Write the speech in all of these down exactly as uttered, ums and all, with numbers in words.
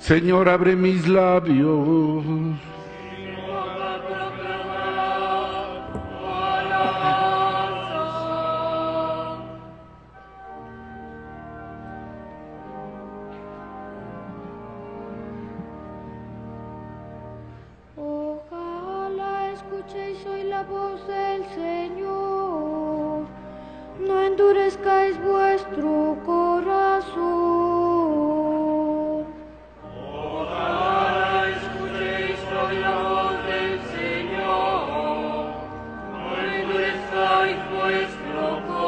Señor, abre mis labios. Ojalá escuchéis hoy la voz del Señor, no endurezcáis vuestro corazón. Ojalá escuchéis hoy la voz del Señor, no endurezcáis vuestro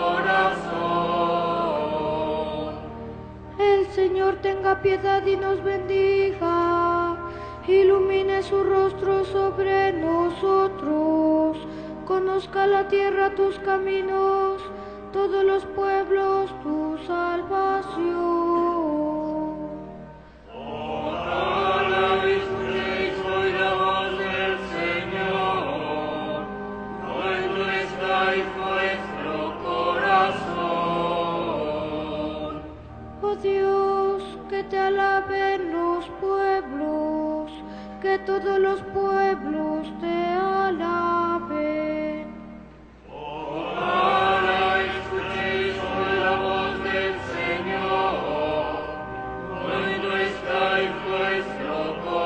corazón. El Señor tenga piedad y nos bendiga, ilumine su rostro sobre nosotros, conozca la tierra tus caminos, todos los pueblos tu salvación. Ojalá escuchéis hoy la voz del Señor, no endurezcáis vuestro corazón. Oh Dios, que te alaben los pueblos, que todos los pueblos te alaben. Ojalá escuchéis hoy la voz del Señor, no endurezcáis vuestro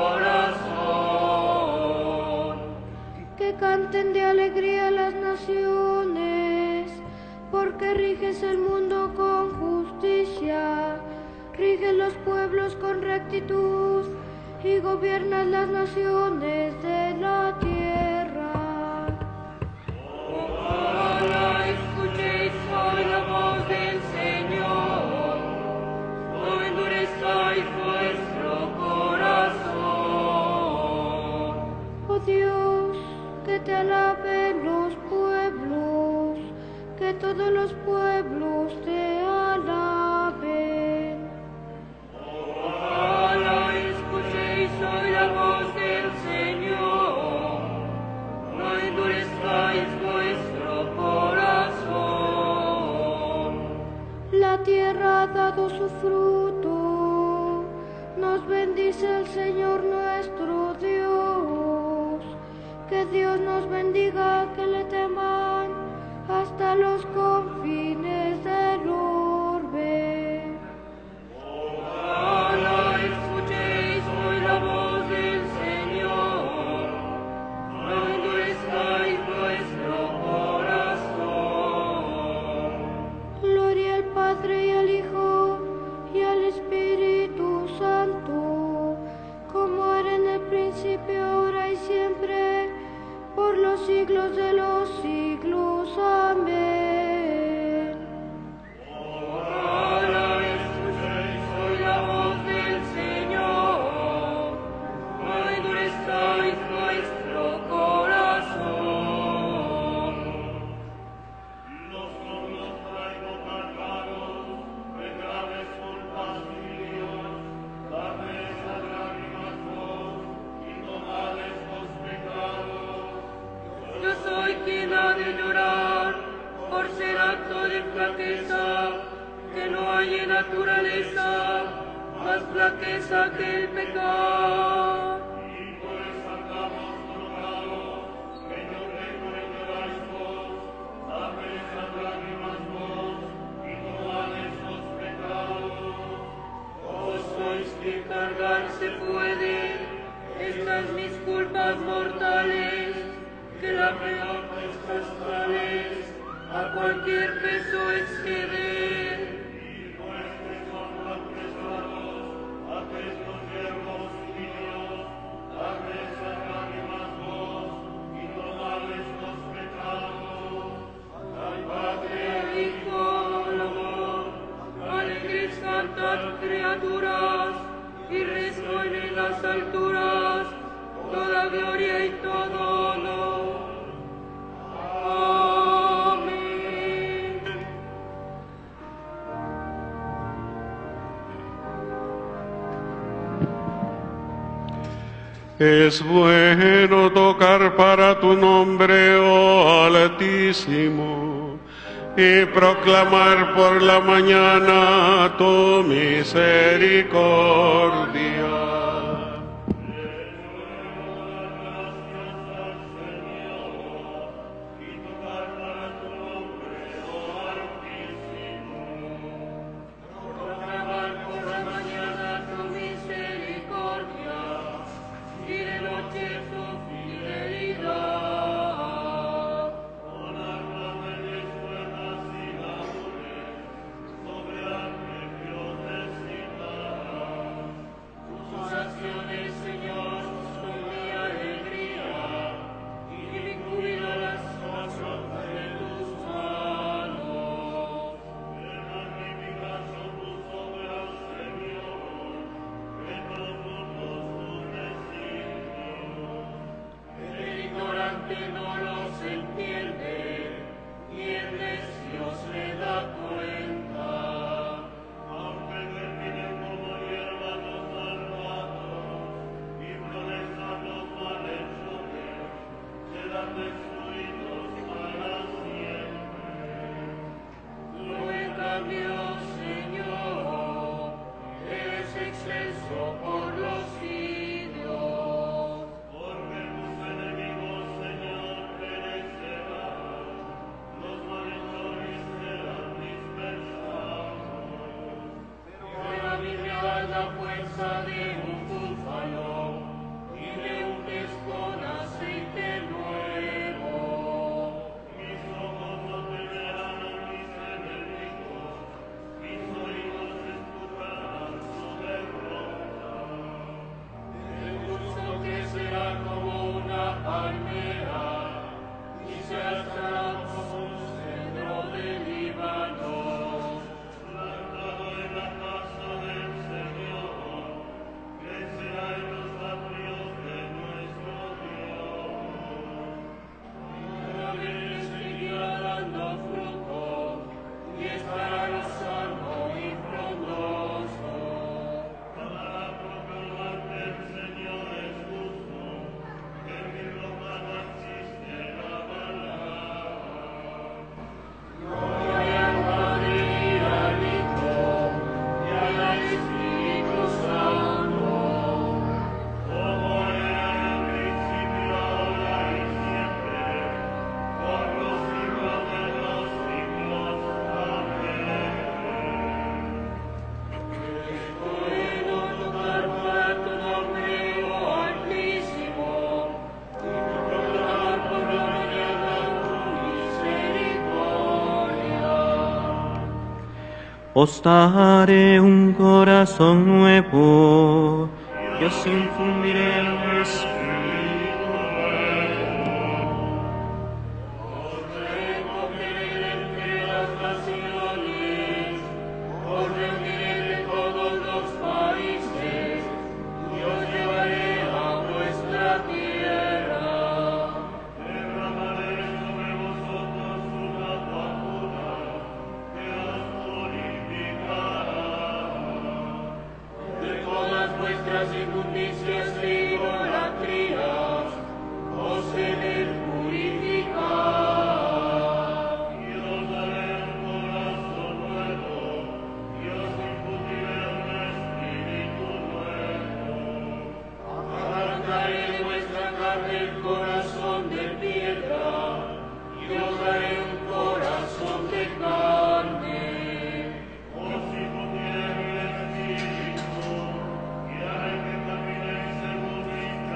corazón. Que canten de alegría las naciones, porque riges el mundo con justicia, riges los pueblos con rectitud y gobiernas las naciones de la tierra. Ojalá escuchéis hoy la voz del Señor, no endurezcáis vuestro corazón. Oh Dios, que te alaben los pueblos, que todos los pueblos te alaben. Ojalá escuchéis hoy la voz del Señor, no endurezcáis vuestro corazón. La tierra ha dado su fruto, nos bendice el Señor nuestro Dios. Que Dios nos bendiga, que le teman hasta los confines del orbe. Ojalá escuchéis hoy la voz del Señor, no endurezcáis vuestro corazón. Gloria al Padre y al Hijo y al Espíritu Santo, como era en el principio, ahora y siempre, por los siglos de los siglos. Amén. Ojalá escuchéis hoy la voz del Señor, no endurezcáis vuestro corazón. Los hornos traigo cargados de graves culpas míos, dame esas lágrimas vos y tomad estos pecados. Yo soy quien ha de llorar por ser acto de flaqueza, que no hay en naturaleza más flaqueza que el pecado. Y pues andamos drogados, que yo tengo en lloráis vos, dame esas lágrimas vos y tomad estos pecados. Vos sois quien cargar se puede estas mis culpas mortales, que la peor de estas tales a cualquier peso excede. Y vuestros son los pesados, aquellos yermos míos, dame esas lágrimas vos y tomad estos pecados. Al Padre, al Hijo, al amor, alegres cantad criaturas, y resuenen en las alturas toda gloria y todo honor. Amén. Es bueno tocar para tu nombre, oh Altísimo. y proclamar por la mañana tu misericordia. Os daré un corazón nuevo, y os infundiré un espíritu nuevo. Os recogeré entre las naciones, os reuniré de todos los países, y os llevaré a vuestra tierra. Derramaré sobre vosotros una vacuna que os purificará. De todas vuestras inmundicias e idolatrías os he de purificar. Y os daré un corazón nuevo, y os infundiré un espíritu nuevo. Arrancaré de vuestra carne el corazón de piedra, y os daré un corazón de carne. Os infundiré mi espíritu, y haré que caminéis según mis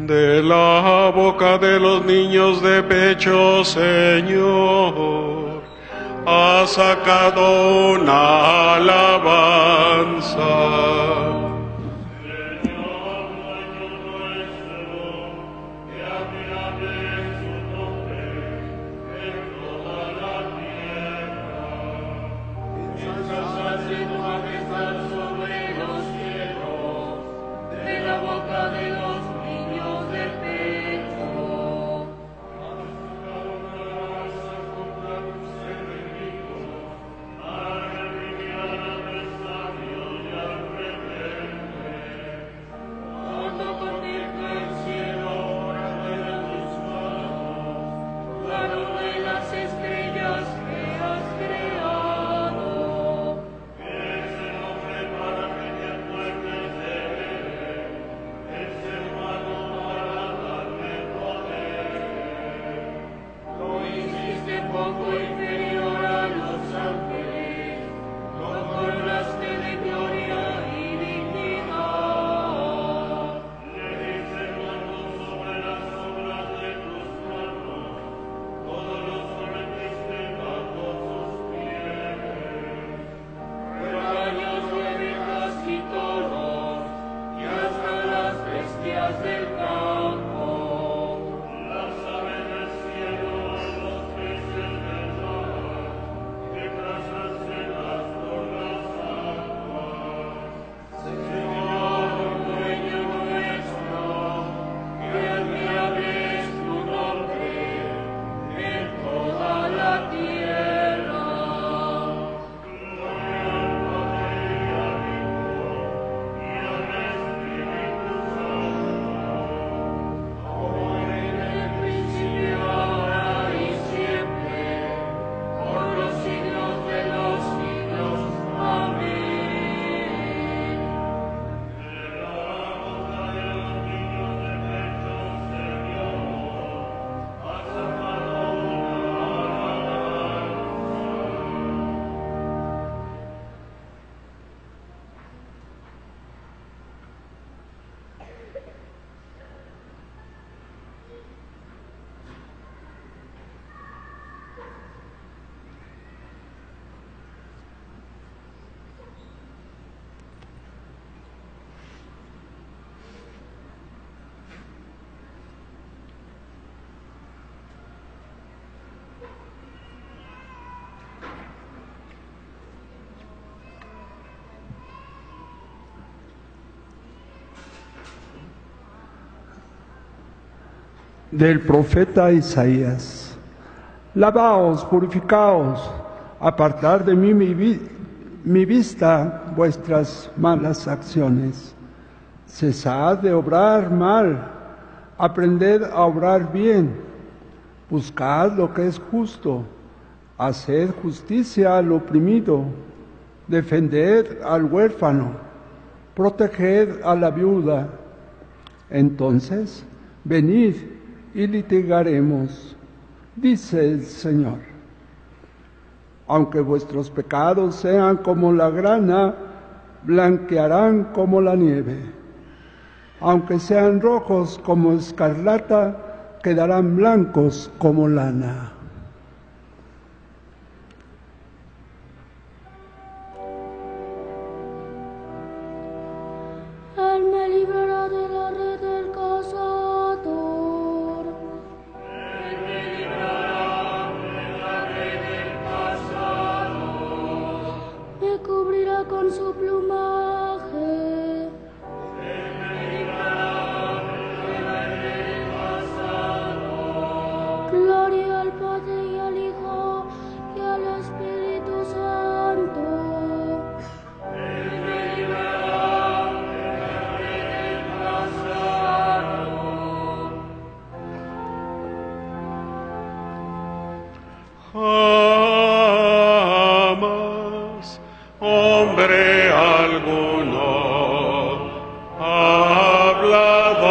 De la boca de los niños de pecho, Señor, has sacado una alabanza. Del profeta Isaías. Lavaos, purificaos, apartad de mí mi, vi mi vista vuestras malas acciones. Cesad de obrar mal, aprended a obrar bien, buscad lo que es justo, haced justicia al oprimido, defended al huérfano, proteged a la viuda. Entonces, venid y litigaremos, dice el Señor. Aunque vuestros pecados sean como la grana, blanquearán como la nieve. Aunque sean rojos como escarlata, quedarán blancos como lana. Él me librará de la red del cazador. Él me librará de la red del cazador. Me cubrirá con su plumaje. Él me librará de la red del cazador. Gloria al Padre y al Hijo y al Espíritu Santo. Él me librará de la red del cazador. Jamás hombre alguno ha hablado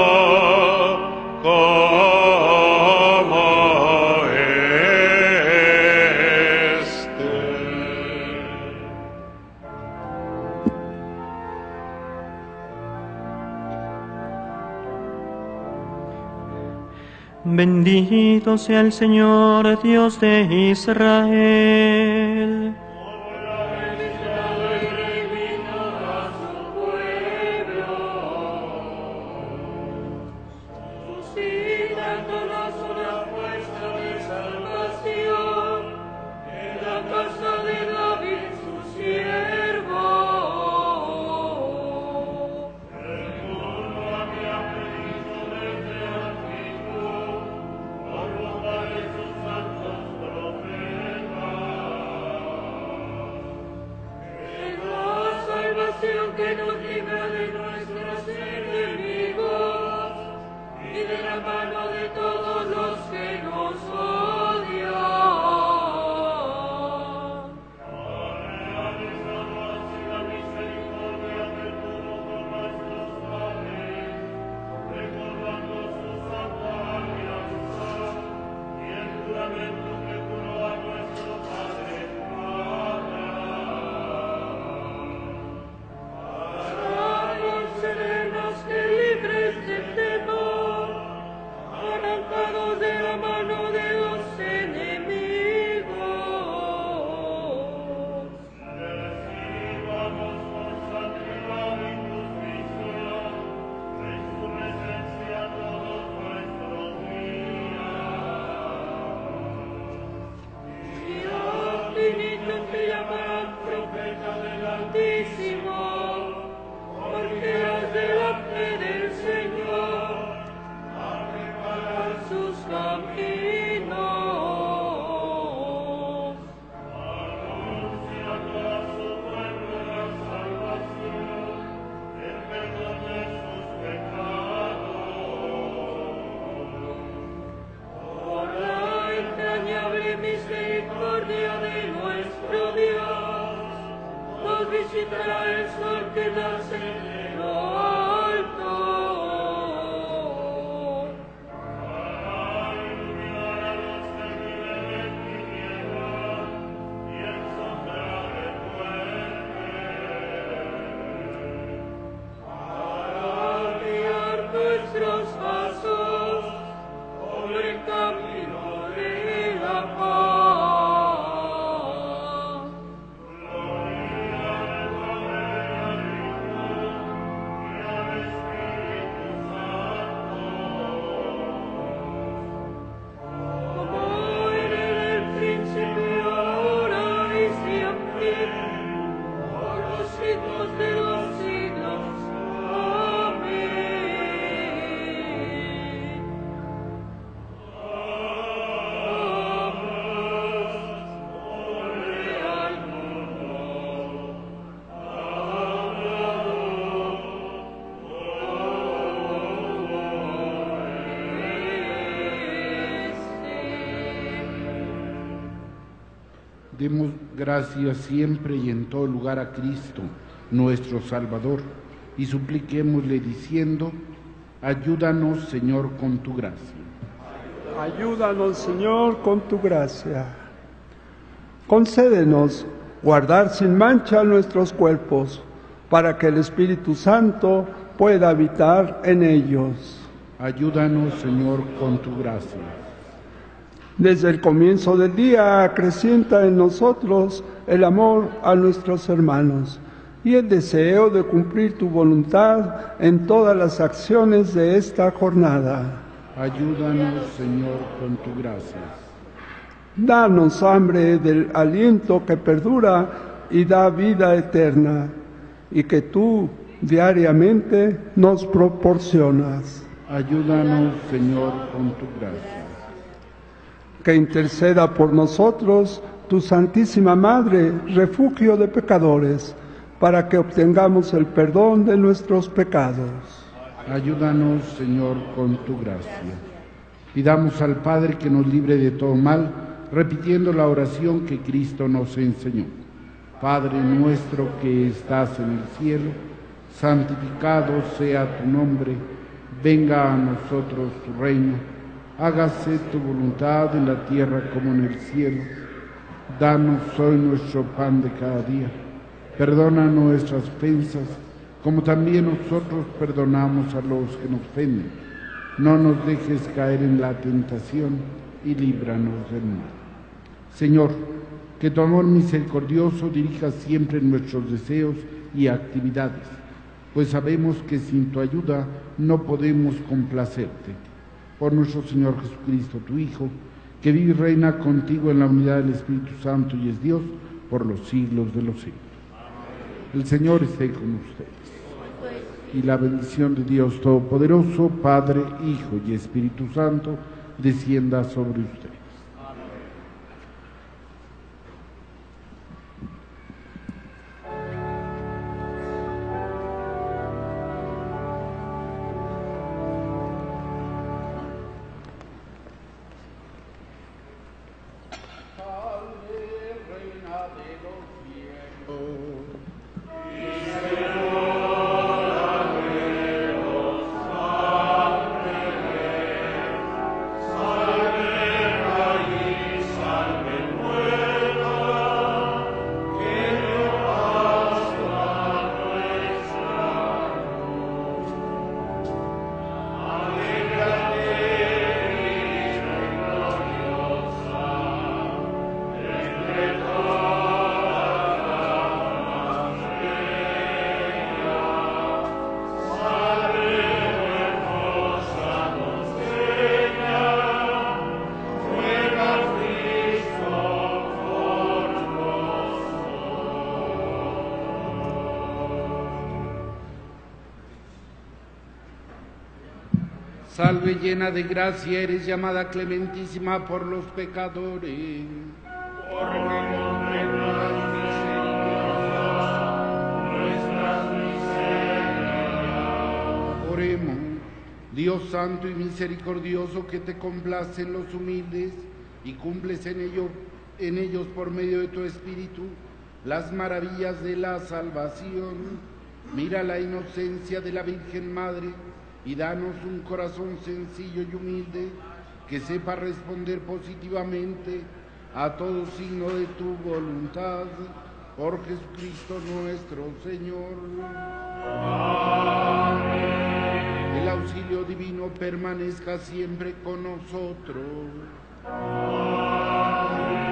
como este. Bendito sea el Señor, Dios de Israel. Que nos libra de nuestros enemigos y de la mano de todos los que nos odian. Aleluya, la misericordia de todos nuestros padres, recordando su santa alianza y el juramento que juró a nuestro Padre de la mano de los enemigos. Recibamos por santidad y justicia, en su presencia todos nuestros días. Dios finito te llamarán profeta del Altísimo, porque has delante del Señor sus caminos. Anunciando a su pueblo la salvación, el perdón de sus pecados. Por la entrañable misericordia de nuestro Dios, nos visitará el sol que nace de lo alto. Nuestros pasos por el camino de la paz. Gloria al Padre, al Hijo y al Espíritu Santo, como era en el principio, ahora y siempre, por los siglos de los siglos. Demos gracias siempre y en todo lugar a Cristo, nuestro Salvador, y supliquémosle diciendo: ayúdanos, Señor, con tu gracia. Ayúdanos, Señor, con tu gracia. Concédenos guardar sin mancha nuestros cuerpos, para que el Espíritu Santo pueda habitar en ellos. Ayúdanos, Señor, con tu gracia. Desde el comienzo del día acrecienta en nosotros el amor a nuestros hermanos y el deseo de cumplir tu voluntad en todas las acciones de esta jornada. Ayúdanos, Señor, con tu gracia. Danos hambre del aliento que perdura y da vida eterna, y que tú diariamente nos proporcionas. Ayúdanos, Señor, con tu gracia. Que interceda por nosotros tu Santísima Madre, refugio de pecadores, para que obtengamos el perdón de nuestros pecados. Ayúdanos, Señor, con tu gracia. Pidamos al Padre que nos libre de todo mal, repitiendo la oración que Cristo nos enseñó. Padre nuestro que estás en el cielo, santificado sea tu nombre, venga a nosotros tu reino. Hágase tu voluntad en la tierra como en el cielo. Danos hoy nuestro pan de cada día. Perdona nuestras ofensas, como también nosotros perdonamos a los que nos ofenden. no nos dejes caer en la tentación y líbranos del mal. Señor, que tu amor misericordioso dirija siempre nuestros deseos y actividades, pues sabemos que sin tu ayuda no podemos complacerte. Por nuestro Señor Jesucristo, tu Hijo, que vive y reina contigo en la unidad del Espíritu Santo y es Dios por los siglos de los siglos. El Señor esté con ustedes. Y la bendición de Dios Todopoderoso, Padre, Hijo y Espíritu Santo, descienda sobre ustedes. Salve llena de gracia, eres llamada clementísima por los pecadores. Porque contemplas nuestras miserias. Oremos. Dios santo y misericordioso, que te complacen los humildes y cumples en ellos, en ellos por medio de tu Espíritu las maravillas de la salvación, mira la inocencia de la Virgen Madre y danos un corazón sencillo y humilde que sepa responder positivamente a todo signo de tu voluntad, por Jesucristo nuestro Señor. Amén. El auxilio divino permanezca siempre con nosotros. Amén.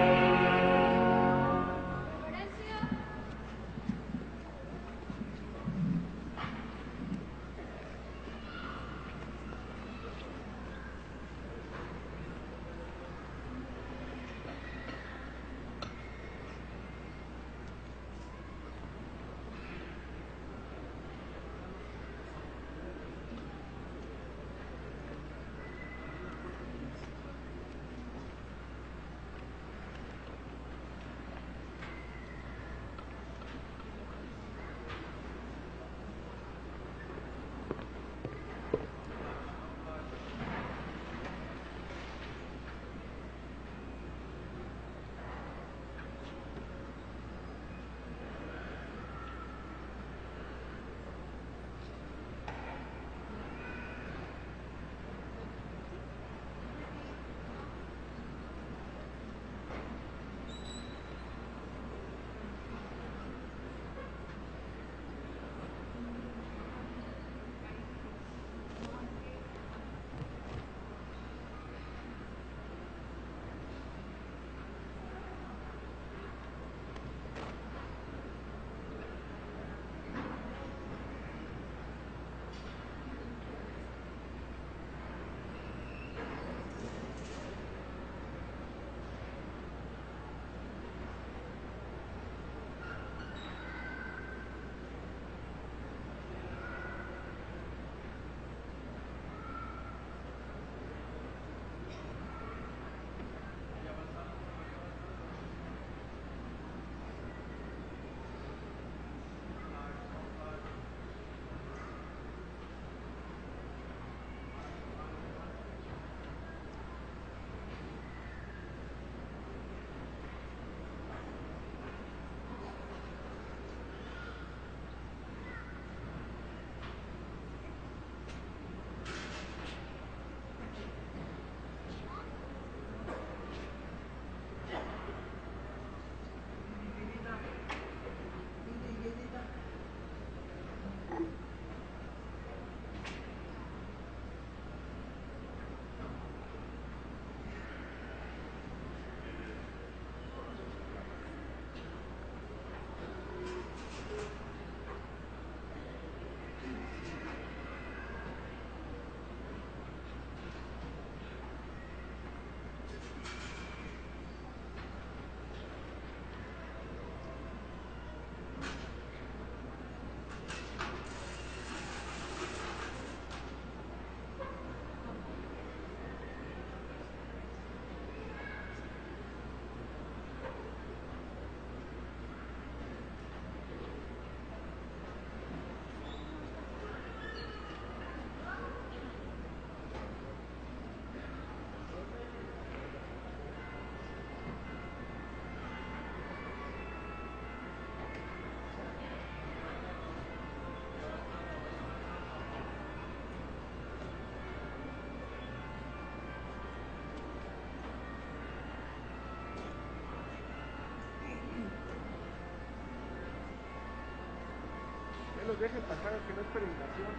Que los dejen pasar, que no es peregrinación.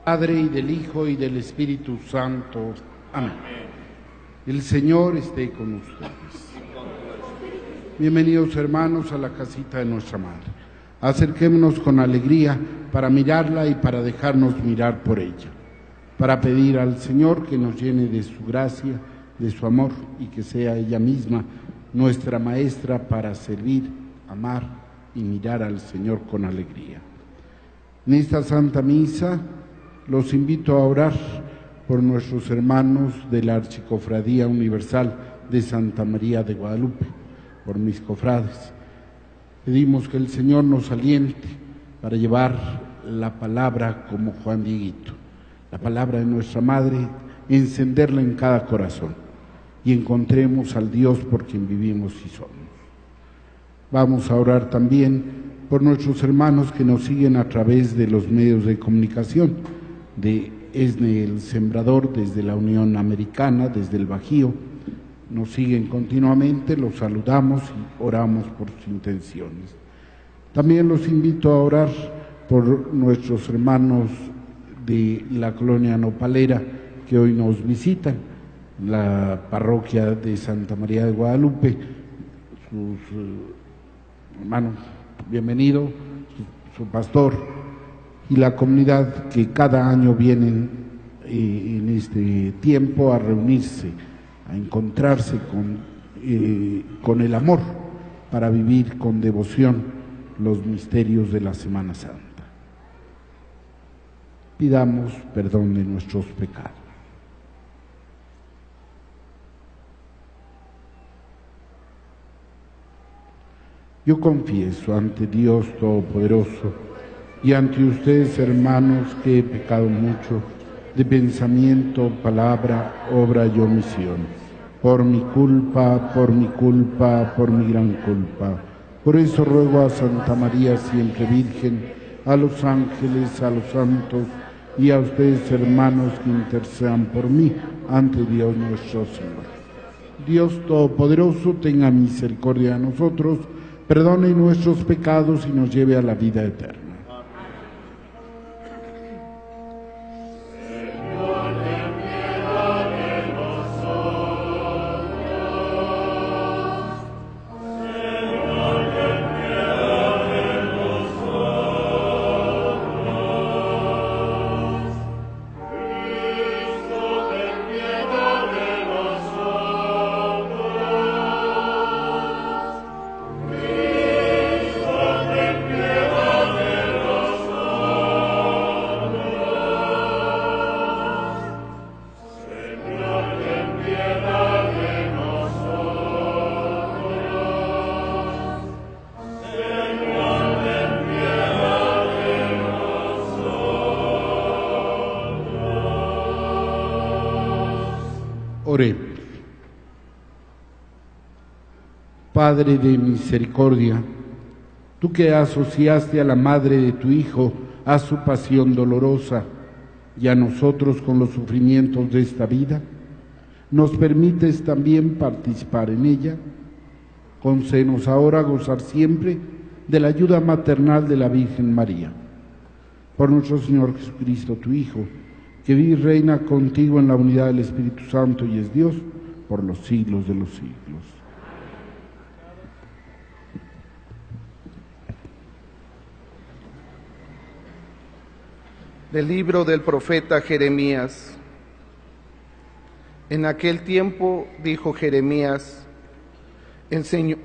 Padre, y del Hijo, y del Espíritu Santo. Amén. El Señor esté con ustedes. Bienvenidos, hermanos, a la casita de nuestra Madre. Acerquémonos con alegría para mirarla y para dejarnos mirar por ella, para pedir al Señor que nos llene de su gracia, de su amor, y que sea ella misma nuestra maestra para servir, amar y mirar al Señor con alegría. En esta Santa Misa los invito a orar por nuestros hermanos de la Archicofradía Universal de Santa María de Guadalupe, por mis cofrades. Pedimos que el Señor nos aliente para llevar la palabra como Juan Dieguito, la palabra de nuestra Madre, encenderla en cada corazón y encontremos al Dios por quien vivimos y somos. Vamos a orar también por nuestros hermanos que nos siguen a través de los medios de comunicación, de ESNE El Sembrador, desde la Unión Americana, desde el Bajío. Nos siguen continuamente, los saludamos y oramos por sus intenciones. También los invito a orar por nuestros hermanos de la colonia Nopalera que hoy nos visitan, la parroquia de Santa María de Guadalupe. Sus uh, hermanos, bienvenido, su, su pastor y la comunidad que cada año vienen eh, en este tiempo a reunirse, a encontrarse con, eh, con el amor para vivir con devoción los misterios de la Semana Santa. Pidamos perdón de nuestros pecados. Yo confieso ante Dios Todopoderoso y ante ustedes, hermanos, que he pecado mucho de pensamiento, palabra, obra y omisión, por mi culpa, por mi culpa, por mi gran culpa. Por eso ruego a Santa María siempre Virgen, a los ángeles, a los santos y a ustedes, hermanos, que intercedan por mí ante Dios nuestro Señor. Dios Todopoderoso tenga misericordia de nosotros, perdone nuestros pecados y nos lleve a la vida eterna. Oremos. Padre de misericordia, tú que asociaste a la madre de tu Hijo a su pasión dolorosa y a nosotros con los sufrimientos de esta vida, nos permites también participar en ella. Concédenos ahora gozar siempre de la ayuda maternal de la Virgen María. Por nuestro Señor Jesucristo, tu Hijo, que vive y reina contigo en la unidad del Espíritu Santo y es Dios por los siglos de los siglos. Del libro del profeta Jeremías. En aquel tiempo dijo Jeremías, el Señor,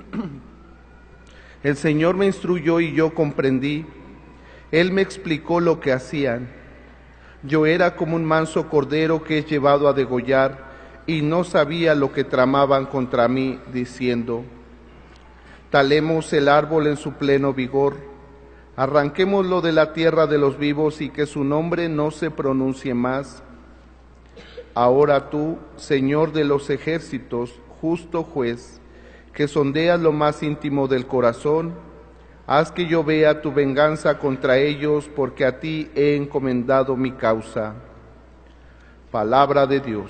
el Señor me instruyó y yo comprendí, Él me explicó lo que hacían. Yo era como un manso cordero que es llevado a degollar y no sabía lo que tramaban contra mí, diciendo, talemos el árbol en su pleno vigor, arranquémoslo de la tierra de los vivos y que su nombre no se pronuncie más. Ahora tú, Señor de los ejércitos, justo juez, que sondeas lo más íntimo del corazón, haz que yo vea tu venganza contra ellos, porque a ti he encomendado mi causa. Palabra de Dios.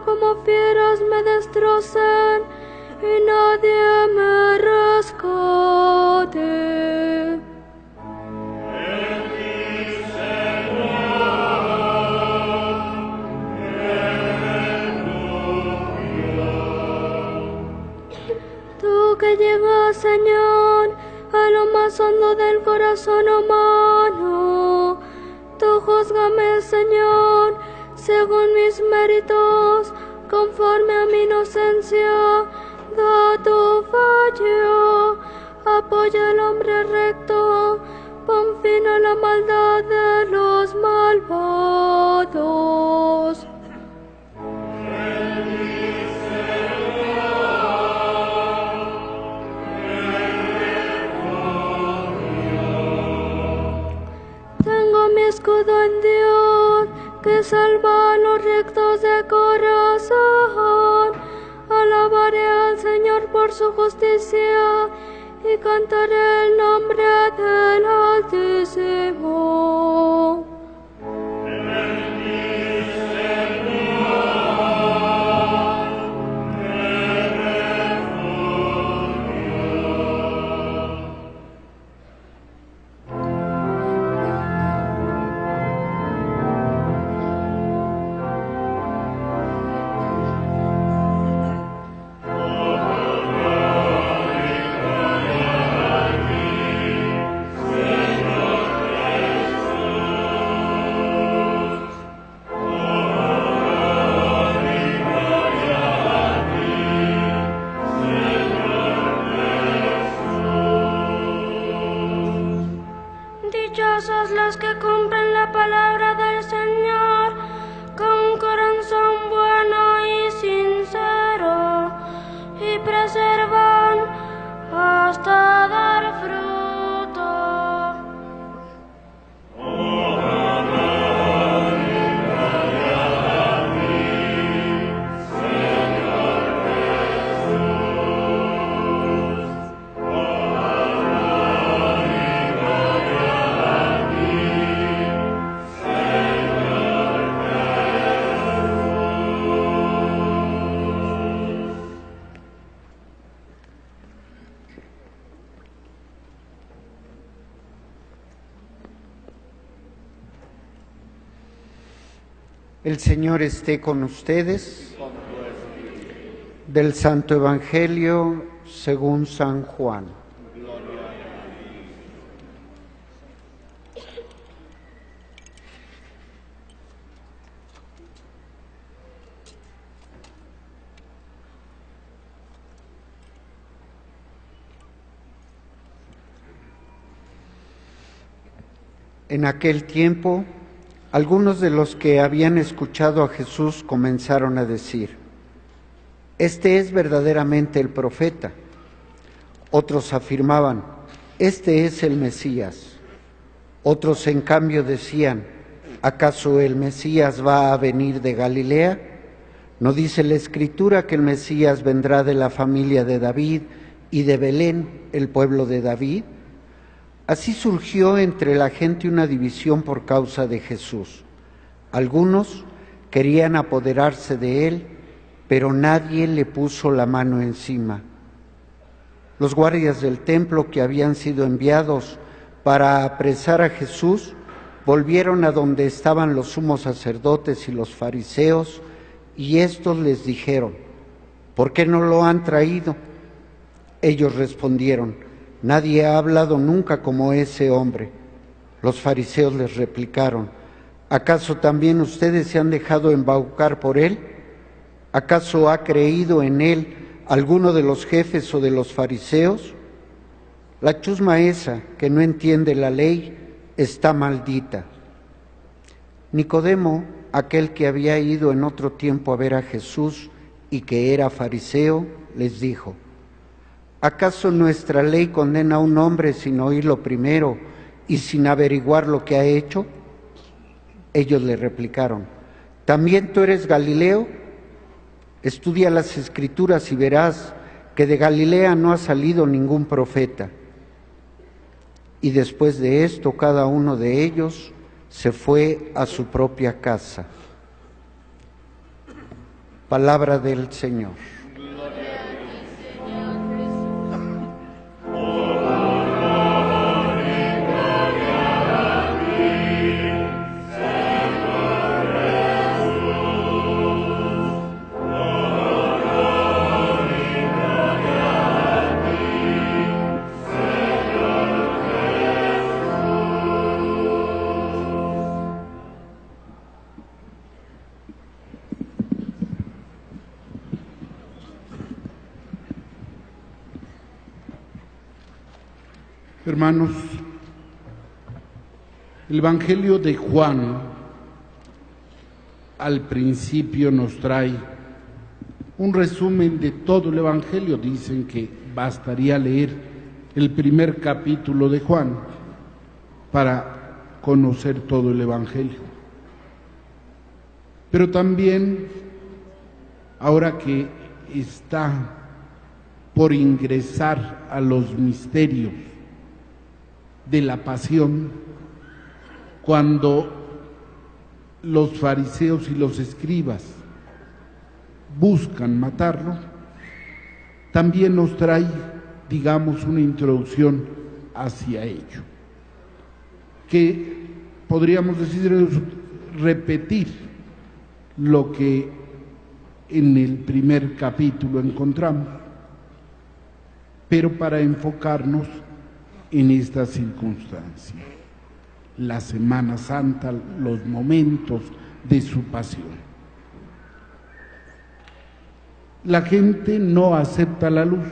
como fieras me destrocen y nadie me rescate. Tú que llegas, Señor, a lo más hondo del corazón humano, tú júzgame, Señor, según mis méritos, conforme a mi inocencia, da tu fallo, apoya al hombre recto, pon fin a la maldad de los malvados. Tengo mi escudo en Dios, que salva a los rectos de corazón. Alabaré al Señor por su justicia y cantaré el nombre del Altísimo. Dichosos los que cumplen la palabra del Señor con un corazón bueno y sincero y preservan hasta dar fruto. El Señor esté con ustedes. Del Santo Evangelio según San Juan. En aquel tiempo, algunos de los que habían escuchado a Jesús comenzaron a decir: «Este es verdaderamente el profeta». Otros afirmaban: «Este es el Mesías». Otros, en cambio, decían: «¿Acaso el Mesías va a venir de Galilea? ¿No dice la Escritura que el Mesías vendrá de la familia de David y de Belén, el pueblo de David?». Así surgió entre la gente una división por causa de Jesús. Algunos querían apoderarse de él, pero nadie le puso la mano encima. Los guardias del templo, que habían sido enviados para apresar a Jesús, volvieron a donde estaban los sumos sacerdotes y los fariseos, y estos les dijeron: «¿Por qué no lo han traído?». Ellos respondieron: «Nadie ha hablado nunca como ese hombre». Los fariseos les replicaron: «¿Acaso también ustedes se han dejado embaucar por él? ¿Acaso ha creído en él alguno de los jefes o de los fariseos? La chusma esa, que no entiende la ley, está maldita». Nicodemo, aquel que había ido en otro tiempo a ver a Jesús y que era fariseo, les dijo: ¿acaso nuestra ley condena a un hombre sin oírlo primero y sin averiguar lo que ha hecho? Ellos le replicaron: ¿también tú eres Galileo? Estudia las Escrituras y verás que de Galilea no ha salido ningún profeta. Y después de esto, cada uno de ellos se fue a su propia casa. Palabra del Señor. Hermanos, el Evangelio de Juan al principio nos trae un resumen de todo el Evangelio. Dicen que bastaría leer el primer capítulo de Juan para conocer todo el Evangelio. Pero también, ahora que está por ingresar a los misterios de la pasión, cuando los fariseos y los escribas buscan matarlo, también nos trae, digamos, una introducción hacia ello, que podríamos decir repetir lo que en el primer capítulo encontramos, pero para enfocarnos en esta circunstancia, la Semana Santa, los momentos de su pasión. La gente no acepta la luz.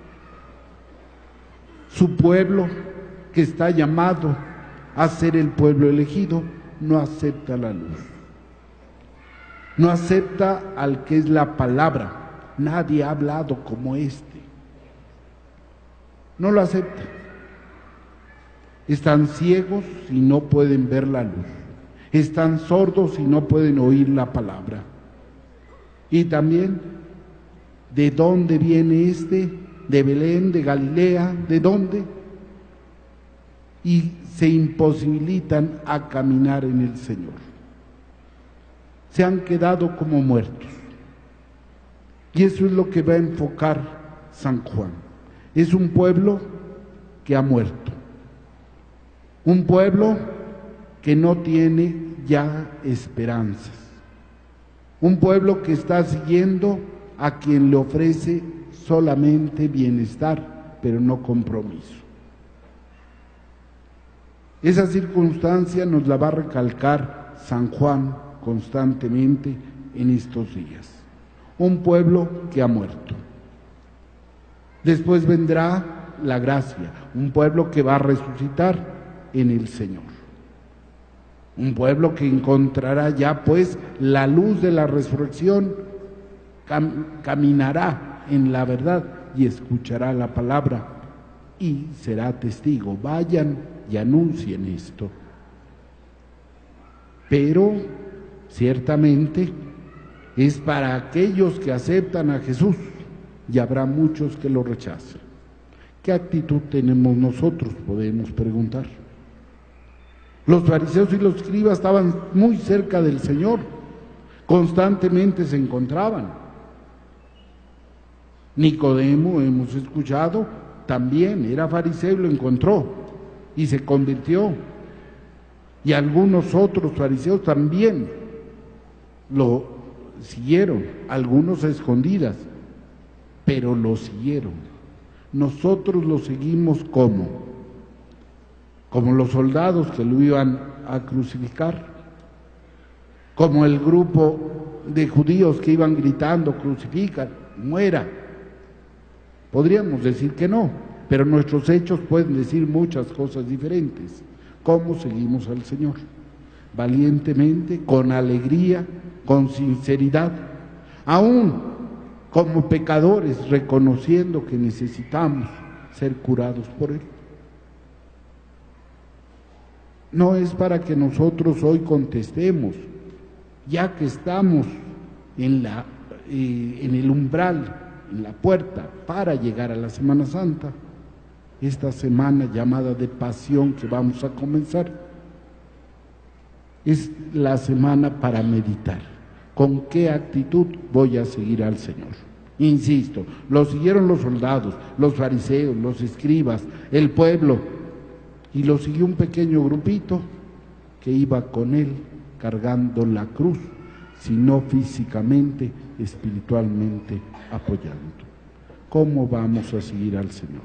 Su pueblo, que está llamado a ser el pueblo elegido, no acepta la luz. No acepta al que es la palabra. Nadie ha hablado como este. No lo acepta. Están ciegos y no pueden ver la luz. Están sordos y no pueden oír la palabra. Y también, ¿de dónde viene este? ¿De Belén, de Galilea? ¿De dónde? Y se imposibilitan a caminar en el Señor. Se han quedado como muertos. Y eso es lo que va a enfocar San Juan. Es un pueblo que ha muerto. Un pueblo que no tiene ya esperanzas. Un pueblo que está siguiendo a quien le ofrece solamente bienestar, pero no compromiso. Esa circunstancia nos la va a recalcar San Juan constantemente en estos días. Un pueblo que ha muerto. Después vendrá la gracia, un pueblo que va a resucitar en el Señor. Un pueblo que encontrará ya pues la luz de la resurrección, cam caminará en la verdad y escuchará la palabra y será testigo. Vayan y anuncien esto. Pero ciertamente es para aquellos que aceptan a Jesús y habrá muchos que lo rechazan. ¿Qué actitud tenemos nosotros? Podemos preguntar. Los fariseos y los escribas estaban muy cerca del Señor, constantemente se encontraban. Nicodemo, hemos escuchado, también era fariseo, lo encontró y se convirtió. Y algunos otros fariseos también lo siguieron, algunos a escondidas, pero lo siguieron. Nosotros lo seguimos como como los soldados que lo iban a crucificar, como el grupo de judíos que iban gritando, crucifican, muera. Podríamos decir que no, pero nuestros hechos pueden decir muchas cosas diferentes. ¿Cómo seguimos al Señor? Valientemente, con alegría, con sinceridad, aún como pecadores, reconociendo que necesitamos ser curados por Él. No es para que nosotros hoy contestemos, ya que estamos en, la, eh, en el umbral, en la puerta, para llegar a la Semana Santa, esta semana llamada de pasión que vamos a comenzar, es la semana para meditar. ¿Con qué actitud voy a seguir al Señor? Insisto, lo siguieron los soldados, los fariseos, los escribas, el pueblo, y lo siguió un pequeño grupito que iba con él cargando la cruz, sino físicamente, espiritualmente apoyando. ¿Cómo vamos a seguir al Señor?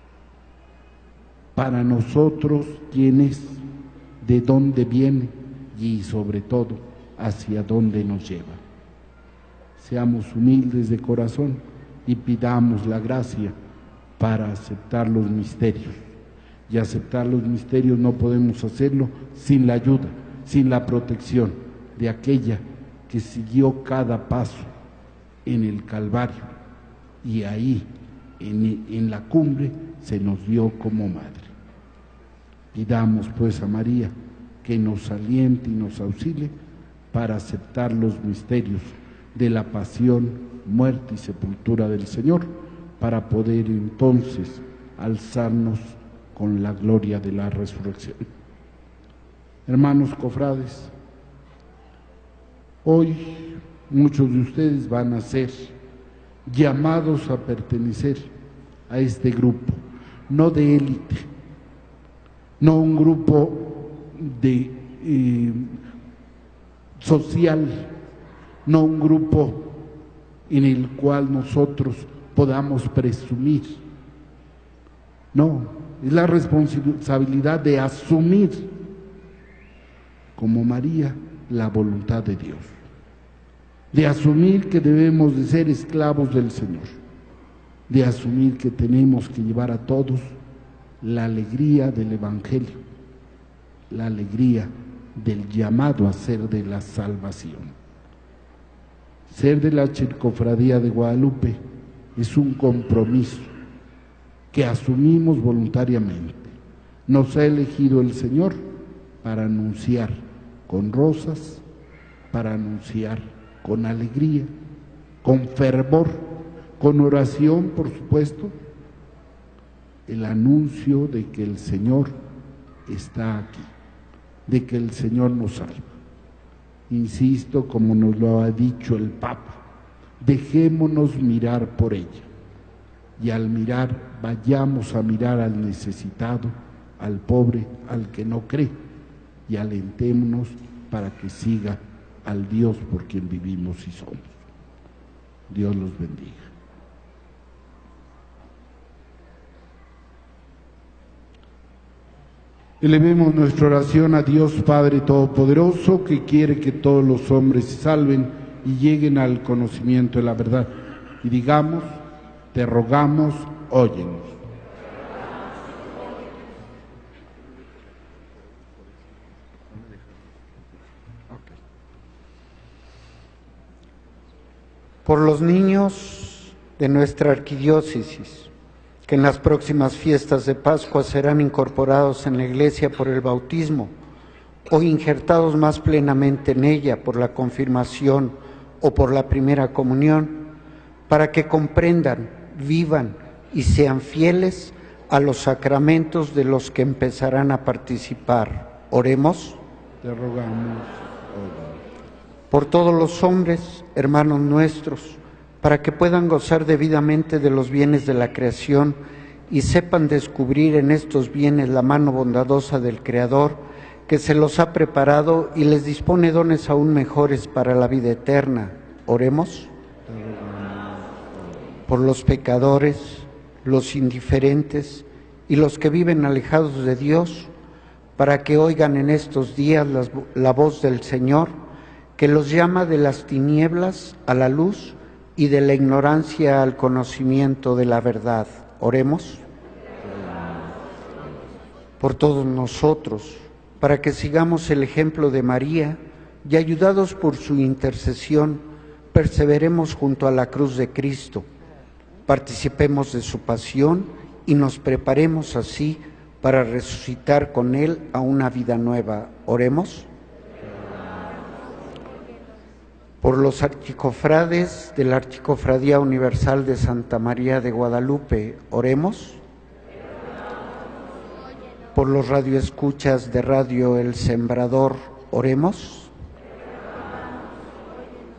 Para nosotros, ¿quién es? ¿De dónde viene? Y sobre todo, ¿hacia dónde nos lleva? Seamos humildes de corazón y pidamos la gracia para aceptar los misterios. Y aceptar los misterios no podemos hacerlo sin la ayuda, sin la protección de aquella que siguió cada paso en el Calvario, y ahí, en, en la cumbre, se nos dio como madre. Pidamos pues a María que nos aliente y nos auxilie para aceptar los misterios de la pasión, muerte y sepultura del Señor, para poder entonces alzarnos con la gloria de la resurrección. Hermanos cofrades, hoy muchos de ustedes van a ser llamados a pertenecer a este grupo, no de élite, no un grupo de eh, social, no un grupo en el cual nosotros podamos presumir. No, es la responsabilidad de asumir como María la voluntad de Dios, de asumir que debemos de ser esclavos del Señor, de asumir que tenemos que llevar a todos la alegría del Evangelio, la alegría del llamado a ser de la salvación. Ser de la Chilcofradía de Guadalupe es un compromiso que asumimos voluntariamente. Nos ha elegido el Señor para anunciar con rosas, para anunciar con alegría, con fervor, con oración, por supuesto, el anuncio de que el Señor está aquí, de que el Señor nos salva. Insisto, como nos lo ha dicho el Papa, dejémonos mirar por ella, y al mirar vayamos a mirar al necesitado, al pobre, al que no cree, y alentémonos para que siga al Dios por quien vivimos y somos. Dios los bendiga. Elevemos nuestra oración a Dios Padre Todopoderoso, que quiere que todos los hombres se salven y lleguen al conocimiento de la verdad. Y digamos: te rogamos, óyenos. Por los niños de nuestra arquidiócesis, que en las próximas fiestas de Pascua serán incorporados en la Iglesia por el bautismo o injertados más plenamente en ella por la confirmación o por la primera comunión, para que comprendan, vivan y sean fieles a los sacramentos de los que empezarán a participar. Oremos. Te rogamos. Por todos los hombres, hermanos nuestros, para que puedan gozar debidamente de los bienes de la creación y sepan descubrir en estos bienes la mano bondadosa del Creador, que se los ha preparado y les dispone dones aún mejores para la vida eterna. Oremos. Por los pecadores, los indiferentes y los que viven alejados de Dios, para que oigan en estos días la, la voz del Señor, que los llama de las tinieblas a la luz y de la ignorancia al conocimiento de la verdad. Oremos. Por todos nosotros, para que sigamos el ejemplo de María y, ayudados por su intercesión, perseveremos junto a la cruz de Cristo, participemos de su pasión y nos preparemos así para resucitar con Él a una vida nueva. Oremos. Por los archicofrades de la Archicofradía Universal de Santa María de Guadalupe, oremos. Por los radioescuchas de Radio El Sembrador, oremos.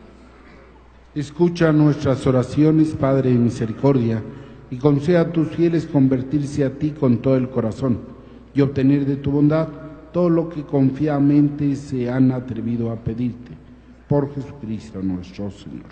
Escucha nuestras oraciones, Padre de misericordia, y conceda a tus fieles convertirse a ti con todo el corazón y obtener de tu bondad todo lo que confiadamente se han atrevido a pedirte. Por Jesucristo nuestro Señor.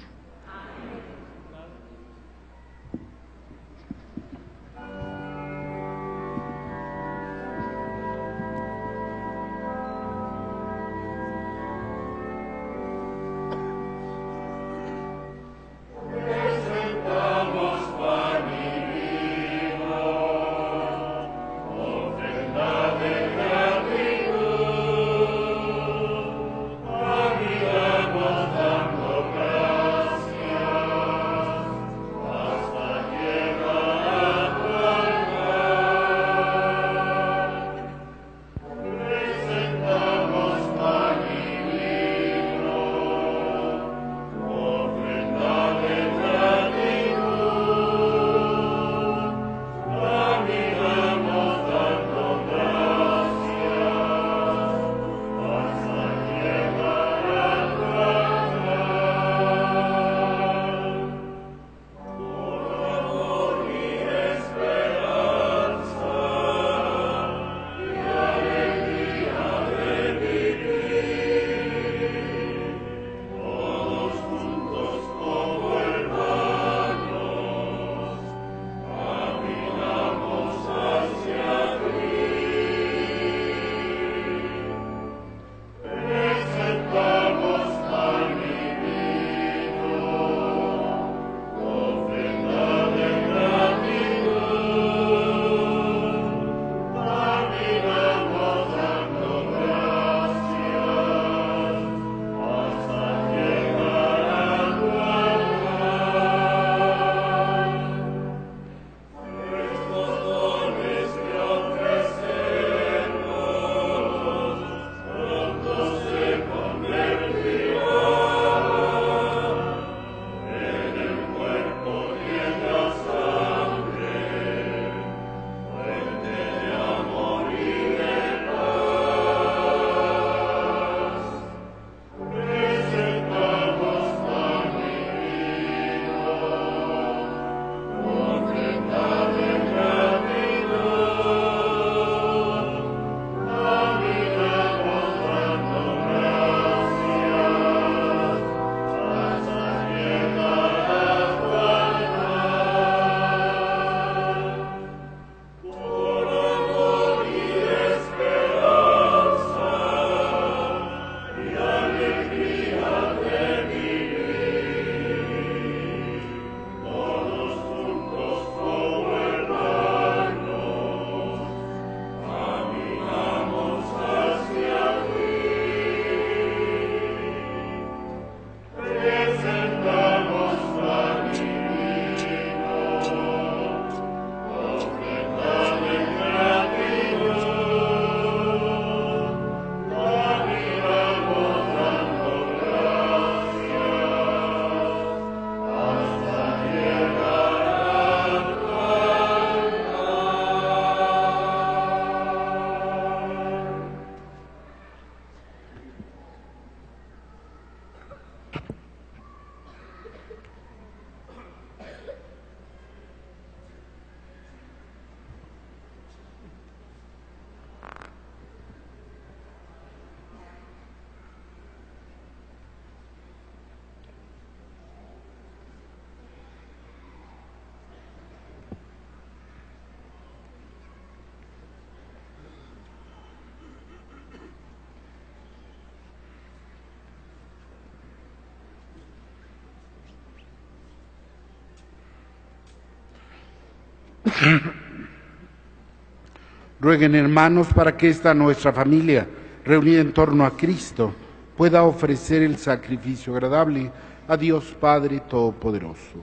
Rueguen, hermanos, para que esta nuestra familia, reunida en torno a Cristo, pueda ofrecer el sacrificio agradable a Dios Padre Todopoderoso.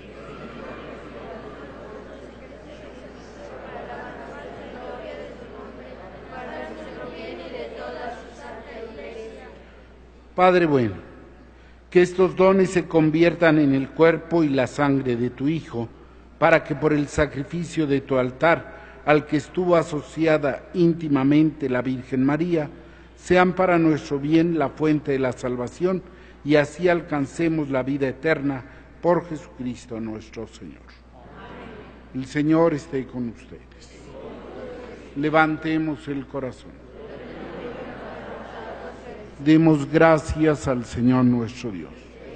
Padre bueno, que estos dones se conviertan en el cuerpo y la sangre de tu Hijo, para que por el sacrificio de tu altar, al que estuvo asociada íntimamente la Virgen María, sean para nuestro bien la fuente de la salvación y así alcancemos la vida eterna por Jesucristo nuestro Señor. El Señor esté con ustedes. Levantemos el corazón. Demos gracias al Señor nuestro Dios.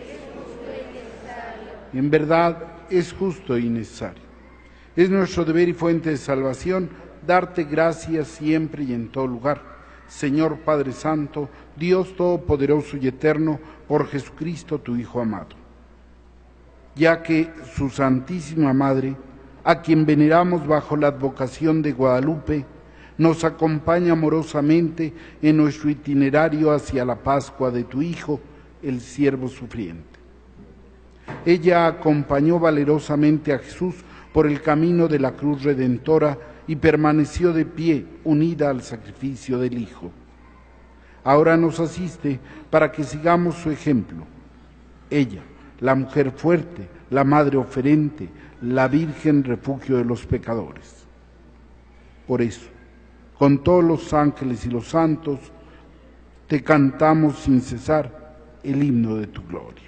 En verdad es justo y necesario. Es nuestro deber y fuente de salvación darte gracias siempre y en todo lugar, Señor Padre Santo, Dios Todopoderoso y Eterno, por Jesucristo tu Hijo amado. Ya que su Santísima Madre, a quien veneramos bajo la advocación de Guadalupe, nos acompaña amorosamente en nuestro itinerario hacia la Pascua de tu Hijo, el siervo sufriente. Ella acompañó valerosamente a Jesús por el camino de la cruz redentora y permaneció de pie, unida al sacrificio del Hijo. Ahora nos asiste para que sigamos su ejemplo. Ella, la mujer fuerte, la madre oferente, la Virgen refugio de los pecadores. Por eso, con todos los ángeles y los santos, te cantamos sin cesar el himno de tu gloria.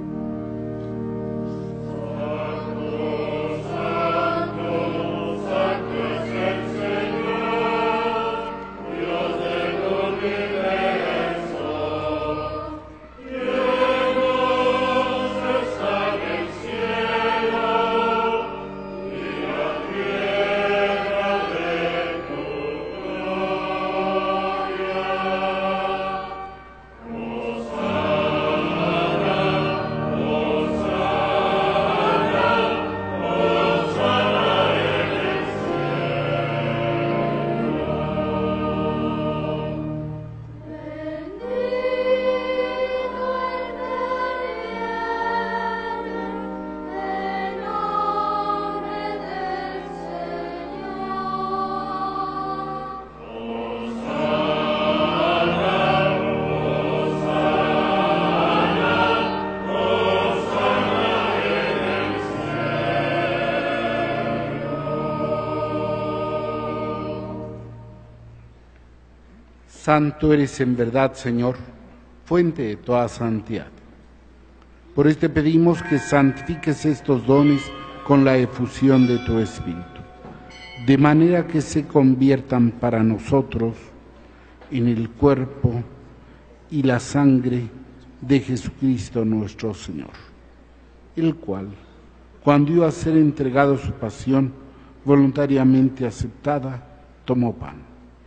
Santo eres en verdad, Señor, fuente de toda santidad. Por este pedimos que santifiques estos dones con la efusión de tu Espíritu, de manera que se conviertan para nosotros en el cuerpo y la sangre de Jesucristo nuestro Señor, el cual, cuando iba a ser entregado a su pasión voluntariamente aceptada, tomó pan.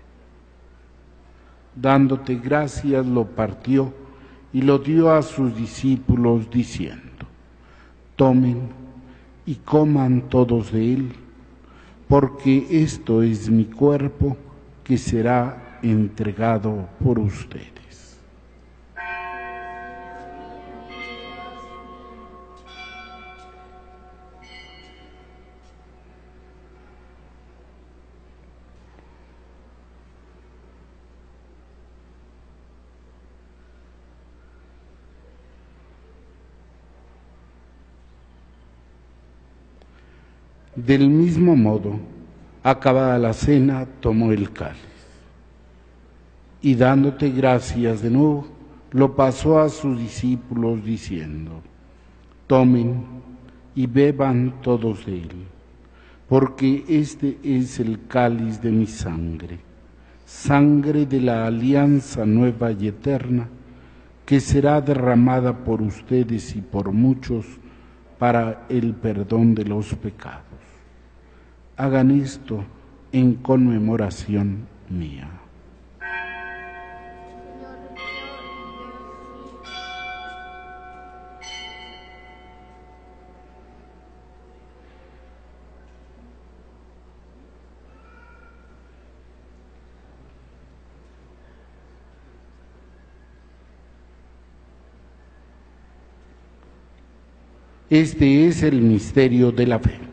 Dándote gracias, lo partió y lo dio a sus discípulos, diciendo: tomen y coman todos de él, porque esto es mi cuerpo que será entregado por ustedes. Del mismo modo, acabada la cena, tomó el cáliz y dándote gracias de nuevo, lo pasó a sus discípulos diciendo: tomen y beban todos de él, porque este es el cáliz de mi sangre, sangre de la alianza nueva y eterna, que será derramada por ustedes y por muchos para el perdón de los pecados. Hagan esto en conmemoración mía. Este es el misterio de la fe.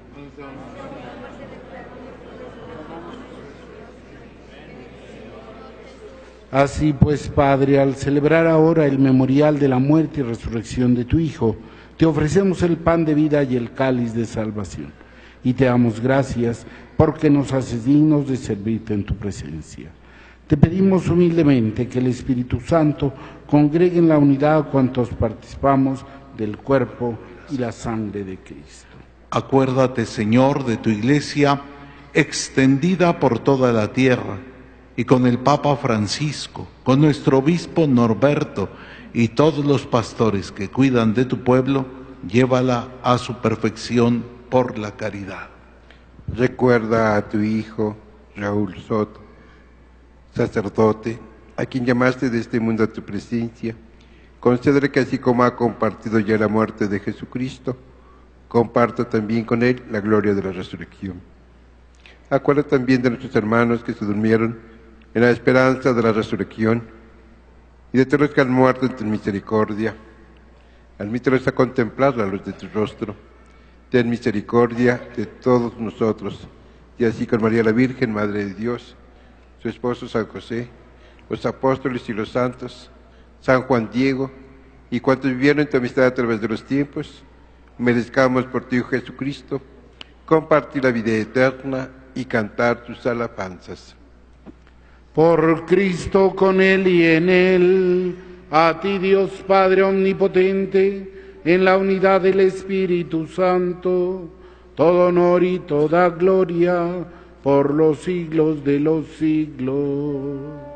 Así pues, Padre, al celebrar ahora el memorial de la muerte y resurrección de tu Hijo, te ofrecemos el pan de vida y el cáliz de salvación, y te damos gracias porque nos haces dignos de servirte en tu presencia. Te pedimos humildemente que el Espíritu Santo congregue en la unidad a cuantos participamos del cuerpo y la sangre de Cristo. Acuérdate, Señor, de tu Iglesia extendida por toda la tierra, y con el Papa Francisco, con nuestro obispo Norberto y todos los pastores que cuidan de tu pueblo, llévala a su perfección por la caridad. Recuerda a tu hijo Raúl Soto, sacerdote, a quien llamaste de este mundo a tu presencia. Concédele que así como ha compartido ya la muerte de Jesucristo, comparta también con él la gloria de la resurrección. Acuerda también de nuestros hermanos que se durmieron en la esperanza de la resurrección, y de todos los que han muerto en tu misericordia. Admítelos a contemplar la luz de tu rostro. Ten misericordia de todos nosotros, y así con María la Virgen, Madre de Dios, su esposo San José, los apóstoles y los santos, San Juan Diego, y cuantos vivieron en tu amistad a través de los tiempos, merezcamos por ti, Jesucristo, compartir la vida eterna y cantar tus alabanzas. Por Cristo, con Él y en Él, a ti Dios Padre Omnipotente, en la unidad del Espíritu Santo, todo honor y toda gloria por los siglos de los siglos.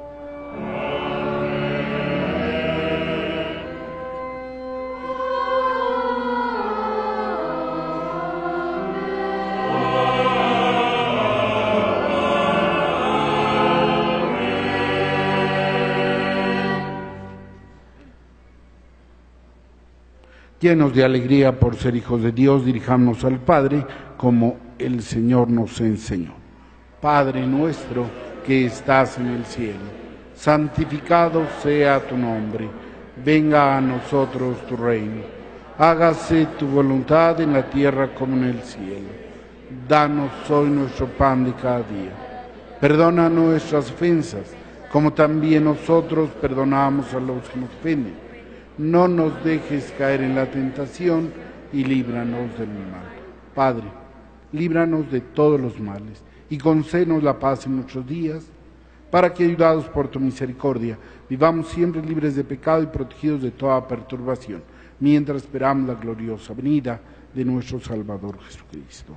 Llenos de alegría por ser hijos de Dios, dirijamos al Padre como el Señor nos enseñó. Padre nuestro que estás en el cielo, santificado sea tu nombre. Venga a nosotros tu reino. Hágase tu voluntad en la tierra como en el cielo. Danos hoy nuestro pan de cada día. Perdona nuestras ofensas, como también nosotros perdonamos a los que nos ofenden. No nos dejes caer en la tentación y líbranos del mal. Padre, líbranos de todos los males y concédenos la paz en nuestros días, para que, ayudados por tu misericordia, vivamos siempre libres de pecado y protegidos de toda perturbación, mientras esperamos la gloriosa venida de nuestro Salvador Jesucristo.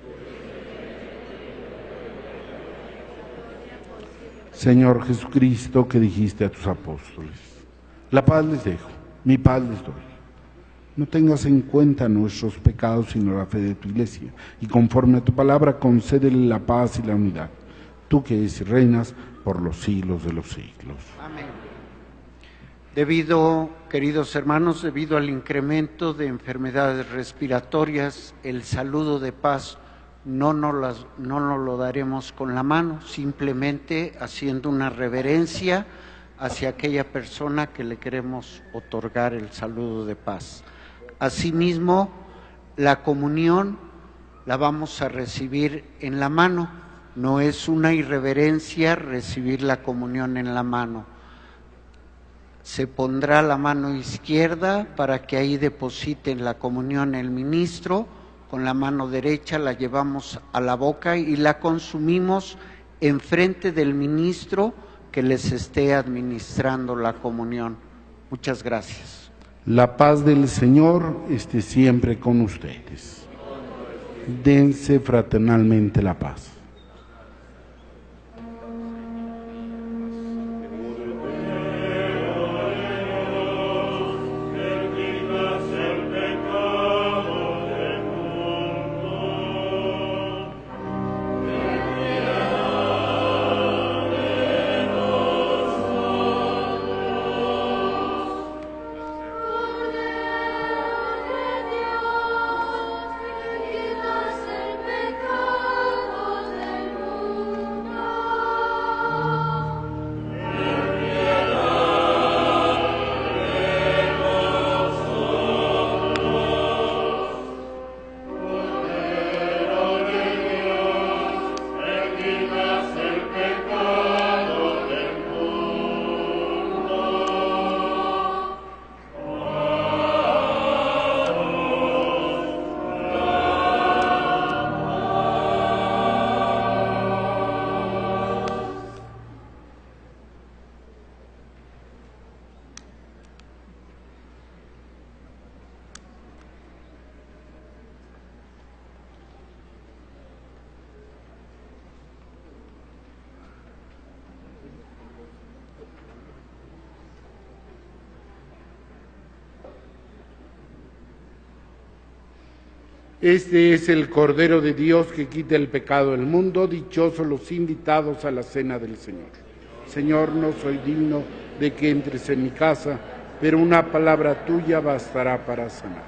Señor Jesucristo, que dijiste a tus apóstoles, la paz les dejo, mi paz les doy. No tengas en cuenta nuestros pecados, sino la fe de tu Iglesia, y conforme a tu palabra concédele la paz y la unidad, tú que es y reinas por los siglos de los siglos. Amén. Debido, queridos hermanos, debido al incremento de enfermedades respiratorias, el saludo de paz no nos, las, no nos lo daremos con la mano, simplemente haciendo una reverencia hacia aquella persona que le queremos otorgar el saludo de paz. Asimismo, la comunión la vamos a recibir en la mano. No es una irreverencia recibir la comunión en la mano. Se pondrá la mano izquierda para que ahí depositen la comunión el ministro. Con la mano derecha la llevamos a la boca y la consumimos enfrente del ministro que les esté administrando la comunión. Muchas gracias. La paz del Señor esté siempre con ustedes. Dense fraternalmente la paz. Este es el Cordero de Dios que quita el pecado del mundo. Dichosos los invitados a la cena del Señor. Señor, no soy digno de que entres en mi casa, pero una palabra tuya bastará para sanar.